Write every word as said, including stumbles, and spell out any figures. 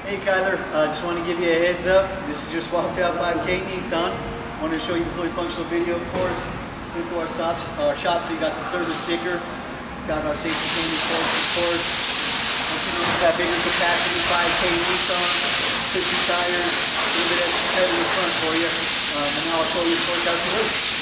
Hey Kyler, uh, just want to give you a heads up. This is your swapped out five K Nissan. I want to show you the fully functional video, of course. Into our shops, our shop, so you got the service sticker. Got our safety candy course, of course. Once you know, that bigger capacity five K Nissan, fifty tires, a little bit extra head in the front for you. Um, and now I'll show you, of course, how to work.